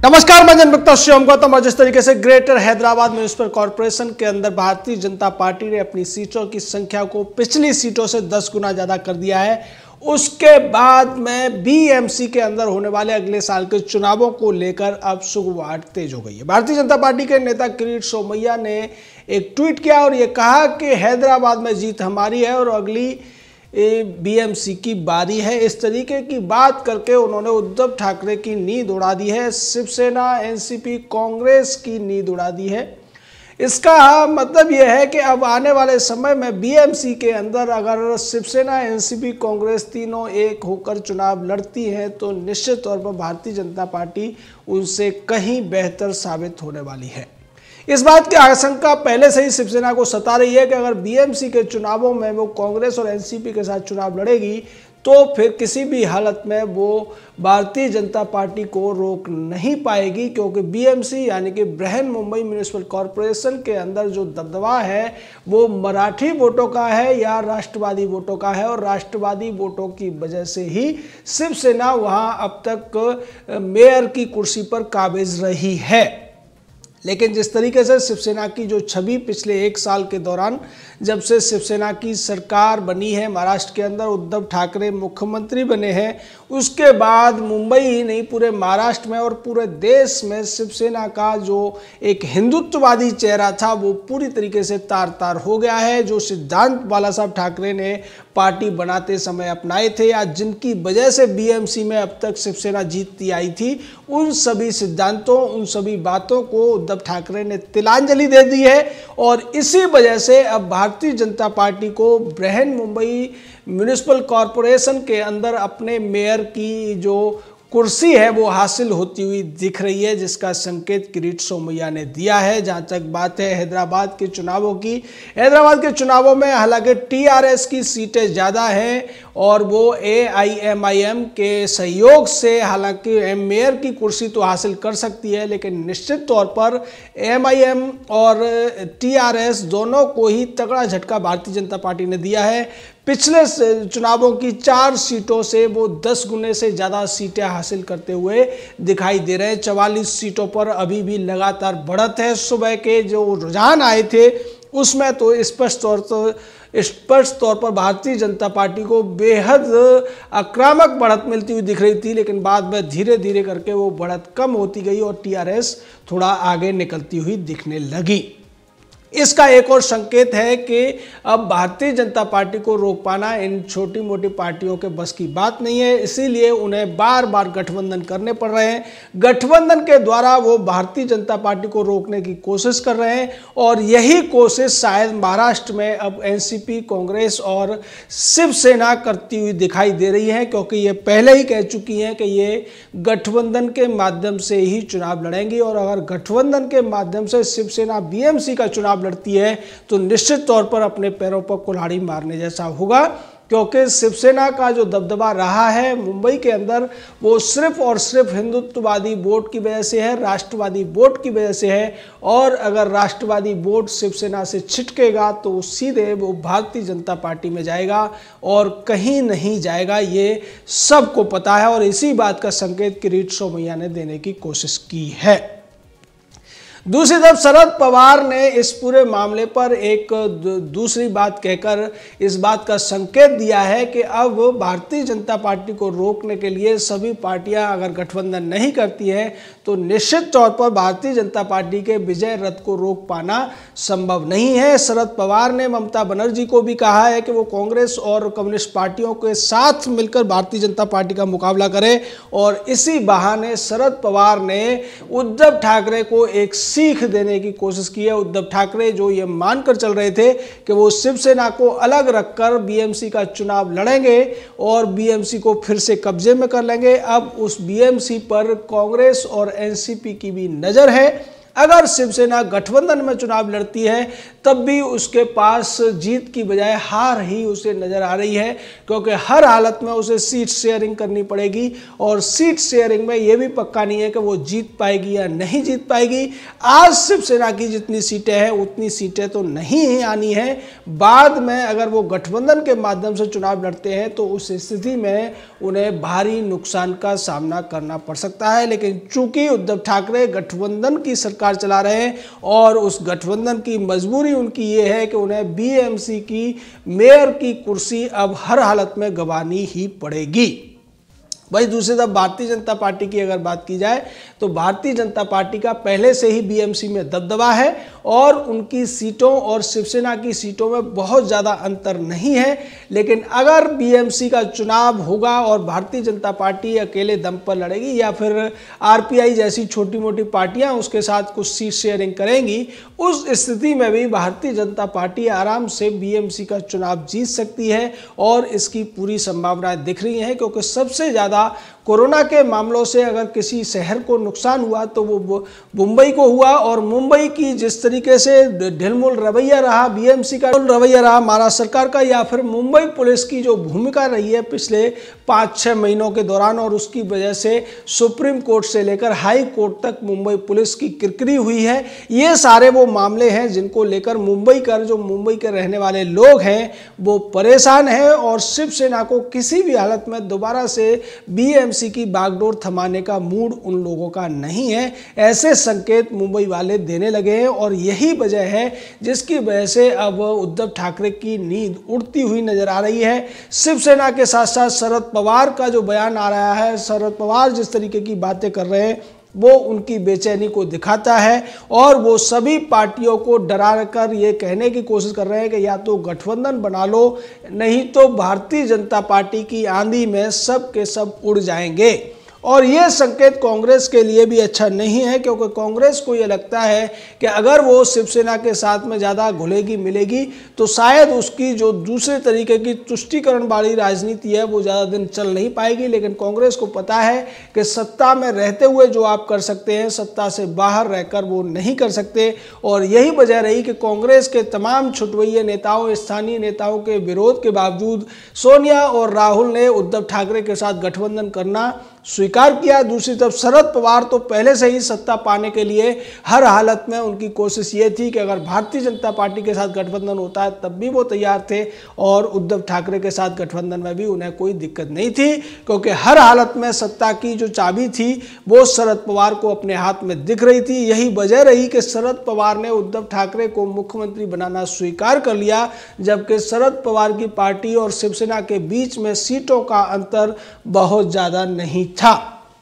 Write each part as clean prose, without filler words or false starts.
नमस्कार, मैं जनभक्त शिवम गौतम। और जिस तरीके से ग्रेटर हैदराबाद म्युनिसिपल कॉर्पोरेशन के अंदर भारतीय जनता पार्टी ने अपनी सीटों की संख्या को पिछली सीटों से 10 गुना ज्यादा कर दिया है, उसके बाद में बीएमसी के अंदर होने वाले अगले साल के चुनावों को लेकर अब सुगबुगाहट तेज हो गई है। भारतीय जनता पार्टी के नेता किरीट सोमैया ने एक ट्वीट किया और ये कहा कि हैदराबाद में जीत हमारी है और अगली बीएमसी की बारी है। इस तरीके की बात करके उन्होंने उद्धव ठाकरे की नींद उड़ा दी है, शिवसेना, एनसीपी, कांग्रेस की नींद उड़ा दी है। इसका मतलब यह है कि अब आने वाले समय में बीएमसी के अंदर अगर शिवसेना, एनसीपी, कांग्रेस तीनों एक होकर चुनाव लड़ती हैं तो निश्चित तौर पर भारतीय जनता पार्टी उनसे कहीं बेहतर साबित होने वाली है। इस बात की आशंका पहले से ही शिवसेना को सता रही है कि अगर बीएमसी के चुनावों में वो कांग्रेस और एनसीपी के साथ चुनाव लड़ेगी तो फिर किसी भी हालत में वो भारतीय जनता पार्टी को रोक नहीं पाएगी, क्योंकि बीएमसी यानी कि बृहन मुंबई म्युनिसिपल कॉर्पोरेशन के अंदर जो दबदबा है वो मराठी वोटों का है या राष्ट्रवादी वोटों का है, और राष्ट्रवादी वोटों की वजह से ही शिवसेना वहाँ अब तक मेयर की कुर्सी पर काबिज रही है। लेकिन जिस तरीके से शिवसेना की जो छवि पिछले एक साल के दौरान, जब से शिवसेना की सरकार बनी है महाराष्ट्र के अंदर, उद्धव ठाकरे मुख्यमंत्री बने हैं, उसके बाद मुंबई ही नहीं पूरे महाराष्ट्र में और पूरे देश में शिवसेना का जो एक हिंदुत्ववादी चेहरा था वो पूरी तरीके से तार तार हो गया है। जो सिद्धांत बाला साहब ठाकरे ने पार्टी बनाते समय अपनाए थे या जिनकी वजह से बीएमसी में अब तक शिवसेना जीतती आई थी, उन सभी सिद्धांतों, उन सभी बातों को उद्धव ठाकरे ने तिलांजलि दे दी है। और इसी वजह से अब भारतीय जनता पार्टी को बृहन मुंबई म्युनिसिपल कॉर्पोरेशन के अंदर अपने मेयर की जो कुर्सी है वो हासिल होती हुई दिख रही है, जिसका संकेत किरीट सोमैया ने दिया है। जहां तक बात है हैदराबाद के चुनावों की, हैदराबाद के चुनावों में हालांकि टीआरएस की सीटें ज़्यादा हैं और वो एआईएमआईएम के सहयोग से हालांकि मेयर की कुर्सी तो हासिल कर सकती है, लेकिन निश्चित तौर पर एमआईएम और टीआरएस दोनों को ही तगड़ा झटका भारतीय जनता पार्टी ने दिया है। पिछले चुनावों की 4 सीटों से वो 10 गुने से ज़्यादा सीटें हासिल करते हुए दिखाई दे रहे हैं। 44 सीटों पर अभी भी लगातार बढ़त है। सुबह के जो रुझान आए थे उसमें तो स्पष्ट तौर पर भारतीय जनता पार्टी को बेहद आक्रामक बढ़त मिलती हुई दिख रही थी, लेकिन बाद में धीरे धीरे करके वो बढ़त कम होती गई और टीआरएस थोड़ा आगे निकलती हुई दिखने लगी। इसका एक और संकेत है कि अब भारतीय जनता पार्टी को रोक पाना इन छोटी मोटी पार्टियों के बस की बात नहीं है, इसीलिए उन्हें बार बार गठबंधन करने पड़ रहे हैं। गठबंधन के द्वारा वो भारतीय जनता पार्टी को रोकने की कोशिश कर रहे हैं और यही कोशिश शायद महाराष्ट्र में अब एनसीपी, कांग्रेस और शिवसेना करती हुई दिखाई दे रही है, क्योंकि ये पहले ही कह चुकी हैं कि ये गठबंधन के माध्यम से ही चुनाव लड़ेंगी। और अगर गठबंधन के माध्यम से शिवसेना बीएमसी का चुनाव लड़ती है तो निश्चित तौर पर अपने पैरों पर कुल्हाड़ी मारने जैसा होगा, क्योंकि शिवसेना का जो दबदबा रहा है मुंबई के अंदर वो सिर्फ और सिर्फ हिंदुत्ववादी वोट की वजह से है, राष्ट्रवादी वोट की वजह से है। और अगर राष्ट्रवादी वोट शिवसेना से छिटकेगा तो सीधे वो भारतीय जनता पार्टी में जाएगा और कहीं नहीं जाएगा, ये सबको पता है। और इसी बात का संकेत किरीट सोमैया ने देने की कोशिश की है। दूसरी तरफ शरद पवार ने इस पूरे मामले पर एक दूसरी बात कहकर इस बात का संकेत दिया है कि अब भारतीय जनता पार्टी को रोकने के लिए सभी पार्टियां अगर गठबंधन नहीं करती है तो निश्चित तौर पर भारतीय जनता पार्टी के विजय रथ को रोक पाना संभव नहीं है। शरद पवार ने ममता बनर्जी को भी कहा है कि वो कांग्रेस और कम्युनिस्ट पार्टियों के साथ मिलकर भारतीय जनता पार्टी का मुकाबला करें, और इसी बहाने शरद पवार ने उद्धव ठाकरे को एक सीख देने की कोशिश की है। उद्धव ठाकरे जो ये मानकर चल रहे थे कि वो शिवसेना को अलग रखकर बीएमसी का चुनाव लड़ेंगे और बीएमसी को फिर से कब्जे में कर लेंगे, अब उस बीएमसी पर कांग्रेस और एनसीपी की भी नजर है। अगर शिवसेना गठबंधन में चुनाव लड़ती है तब भी उसके पास जीत की बजाय हार ही उसे नजर आ रही है, क्योंकि हर हालत में उसे सीट शेयरिंग करनी पड़ेगी और सीट शेयरिंग में यह भी पक्का नहीं है कि वो जीत पाएगी या नहीं जीत पाएगी। आज शिवसेना की जितनी सीटें हैं उतनी सीटें तो नहीं ही आनी है। बाद में अगर वो गठबंधन के माध्यम से चुनाव लड़ते हैं तो उस स्थिति में उन्हें भारी नुकसान का सामना करना पड़ सकता है। लेकिन चूंकि उद्धव ठाकरे गठबंधन की सरकार चला रहे हैं और उस गठबंधन की मजबूरी उनकी ये है कि उन्हें बीएमसी की मेयर की कुर्सी अब हर हालत में गंवानी ही पड़ेगी। वही दूसरी तरफ भारतीय जनता पार्टी की अगर बात की जाए तो भारतीय जनता पार्टी का पहले से ही बीएमसी में दबदबा है और उनकी सीटों और शिवसेना की सीटों में बहुत ज़्यादा अंतर नहीं है। लेकिन अगर बीएमसी का चुनाव होगा और भारतीय जनता पार्टी अकेले दम पर लड़ेगी या फिर आरपीआई जैसी छोटी मोटी पार्टियां उसके साथ कुछ सीट शेयरिंग करेंगी, उस स्थिति में भी भारतीय जनता पार्टी आराम से बीएमसी का चुनाव जीत सकती है और इसकी पूरी संभावनाएं दिख रही हैं, क्योंकि सबसे ज़्यादा कोरोना के मामलों से अगर किसी शहर को नुकसान हुआ तो वो मुंबई को हुआ। और मुंबई की जिस तरीके से ढिलमुल रवैया रहा, बीएमसी का रवैया रहा महाराष्ट्र सरकार का, या फिर मुंबई पुलिस की जो भूमिका रही है पिछले 5-6 महीनों के दौरान, और उसकी वजह से सुप्रीम कोर्ट से लेकर हाई कोर्ट तक मुंबई पुलिस की किरकिरी हुई है। ये सारे वो मामले हैं जिनको लेकर मुंबई के रहने वाले लोग हैं वो परेशान हैं और शिवसेना को किसी भी हालत में दोबारा से बीएमसी की बागडोर थमाने का मूड उन लोगों का नहीं है। ऐसे संकेत मुंबई वाले देने लगे हैं और यही वजह है जिसकी वजह से अब उद्धव ठाकरे की नींद उड़ती हुई नजर आ रही है। शिवसेना के साथ साथ शरद पवार का जो बयान आ रहा है, शरद पवार जिस तरीके की बातें कर रहे हैं वो उनकी बेचैनी को दिखाता है और वो सभी पार्टियों को डरा कर ये कहने की कोशिश कर रहे हैं कि या तो गठबंधन बना लो, नहीं तो भारतीय जनता पार्टी की आंधी में सब के सब उड़ जाएंगे। और ये संकेत कांग्रेस के लिए भी अच्छा नहीं है, क्योंकि कांग्रेस को ये लगता है कि अगर वो शिवसेना के साथ में ज़्यादा घुलेगी मिलेगी तो शायद उसकी जो दूसरे तरीके की तुष्टीकरण वाली राजनीति है वो ज़्यादा दिन चल नहीं पाएगी। लेकिन कांग्रेस को पता है कि सत्ता में रहते हुए जो आप कर सकते हैं सत्ता से बाहर रहकर वो नहीं कर सकते। और यही वजह रही कि कांग्रेस के तमाम छुटवैये नेताओं, स्थानीय नेताओं के विरोध के बावजूद सोनिया और राहुल ने उद्धव ठाकरे के साथ गठबंधन करना स्वीकार किया। दूसरी तरफ शरद पवार तो पहले से ही सत्ता पाने के लिए हर हालत में उनकी कोशिश ये थी कि अगर भारतीय जनता पार्टी के साथ गठबंधन होता है तब भी वो तैयार थे और उद्धव ठाकरे के साथ गठबंधन में भी उन्हें कोई दिक्कत नहीं थी, क्योंकि हर हालत में सत्ता की जो चाबी थी वो शरद पवार को अपने हाथ में दिख रही थी। यही वजह रही कि शरद पवार ने उद्धव ठाकरे को मुख्यमंत्री बनाना स्वीकार कर लिया, जबकि शरद पवार की पार्टी और शिवसेना के बीच में सीटों का अंतर बहुत ज़्यादा नहीं था।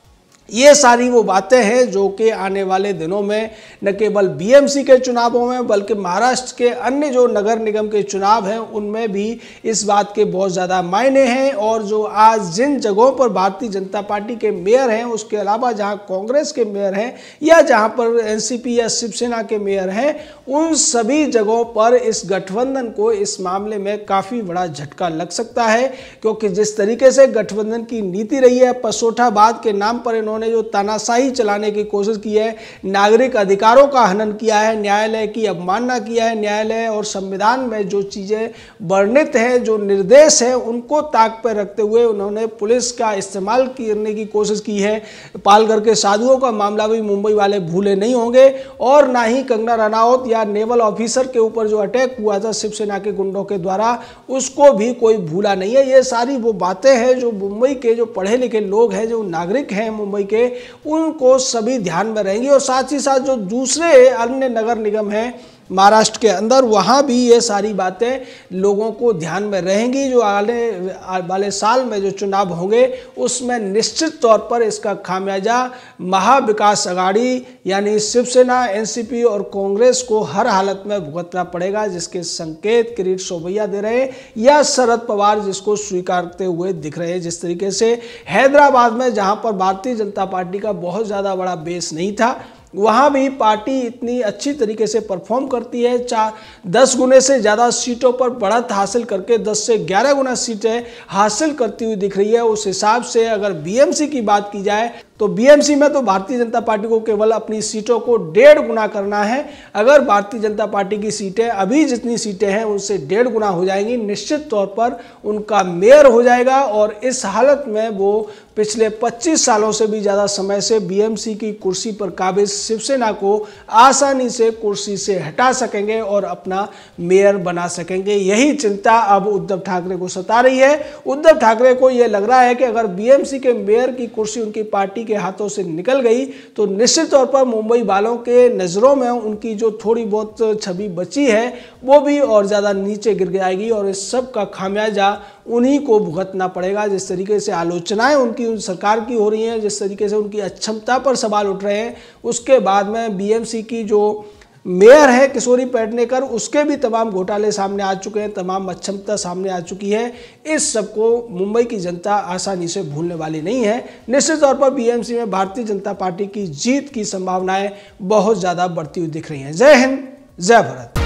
ये सारी वो बातें हैं जो कि आने वाले दिनों में न केवल बीएमसी के चुनावों में बल्कि महाराष्ट्र के अन्य जो नगर निगम के चुनाव हैं उनमें भी इस बात के बहुत ज़्यादा मायने हैं। और जो आज जिन जगहों पर भारतीय जनता पार्टी के मेयर हैं, उसके अलावा जहां कांग्रेस के मेयर हैं या जहां पर एनसीपी या शिवसेना के मेयर हैं, उन सभी जगहों पर इस गठबंधन को इस मामले में काफ़ी बड़ा झटका लग सकता है, क्योंकि जिस तरीके से गठबंधन की नीति रही है, पसोठाबाद के नाम पर इन्होंने जो तानाशाही चलाने की कोशिश की है, नागरिक अधिकारों का हनन किया है, न्यायालय की अवमानना किया है, न्यायालय और संविधान में जो चीज़ें वर्णित हैं, जो निर्देश हैं, उनको ताक पर रखते हुए उन्होंने पुलिस का इस्तेमाल करने की कोशिश की है। पालघर के साधुओं का मामला भी मुंबई वाले भूले नहीं होंगे और ना ही कंगना रनौत या नेवल ऑफिसर के ऊपर जो अटैक हुआ था शिवसेना के गुंडों के द्वारा, उसको भी कोई भूला नहीं है। ये सारी वो बातें हैं जो मुंबई के जो पढ़े लिखे लोग हैं, जो नागरिक हैं मुंबई के, उनको सभी ध्यान में रहेंगी। और साथ ही साथ जो दूसरे अन्य नगर निगम हैं महाराष्ट्र के अंदर, वहाँ भी ये सारी बातें लोगों को ध्यान में रहेंगी। जो आने वाले साल में जो चुनाव होंगे उसमें निश्चित तौर पर इसका खामियाजा महाविकास अघाड़ी यानी शिवसेना, एनसीपी और कांग्रेस को हर हालत में भुगतना पड़ेगा, जिसके संकेत किरीट सोमैया दे रहे हैं या शरद पवार जिसको स्वीकारते हुए दिख रहे हैं। जिस तरीके से हैदराबाद में जहाँ पर भारतीय जनता पार्टी का बहुत ज़्यादा बड़ा बेस नहीं था, वहाँ भी पार्टी इतनी अच्छी तरीके से परफॉर्म करती है, 10 गुने से ज़्यादा सीटों पर बढ़त हासिल करके 10 से 11 गुना सीटें हासिल करती हुई दिख रही है। उस हिसाब से अगर बीएमसी की बात की जाए तो बीएमसी में तो भारतीय जनता पार्टी को केवल अपनी सीटों को 1.5 गुना करना है। अगर भारतीय जनता पार्टी की सीटें अभी जितनी सीटें हैं उनसे 1.5 गुना हो जाएंगी, निश्चित तौर पर उनका मेयर हो जाएगा और इस हालत में वो पिछले 25 सालों से भी ज़्यादा समय से बीएमसी की कुर्सी पर काबिज शिवसेना को आसानी से कुर्सी से हटा सकेंगे और अपना मेयर बना सकेंगे। यही चिंता अब उद्धव ठाकरे को सता रही है। उद्धव ठाकरे को यह लग रहा है कि अगर बीएमसी के मेयर की कुर्सी उनकी पार्टी के हाथों से निकल गई तो निश्चित तौर पर मुंबई वालों के नज़रों में उनकी जो थोड़ी बहुत छवि बची है वो भी और ज़्यादा नीचे गिर जाएगी और इस सब का खामियाजा उन्हीं को भुगतना पड़ेगा। जिस तरीके से आलोचनाएं उनकी उन सरकार की हो रही हैं, जिस तरीके से उनकी अक्षमता पर सवाल उठ रहे हैं, उसके बाद में बीएमसी की जो मेयर है किशोरी पेडनेकर, उसके भी तमाम घोटाले सामने आ चुके हैं, तमाम अक्षमता सामने आ चुकी है। इस सब को मुंबई की जनता आसानी से भूलने वाली नहीं है। निश्चित तौर पर बीएमसी में भारतीय जनता पार्टी की जीत की संभावनाएं बहुत ज़्यादा बढ़ती हुई दिख रही हैं। जय हिंद, जय भारत।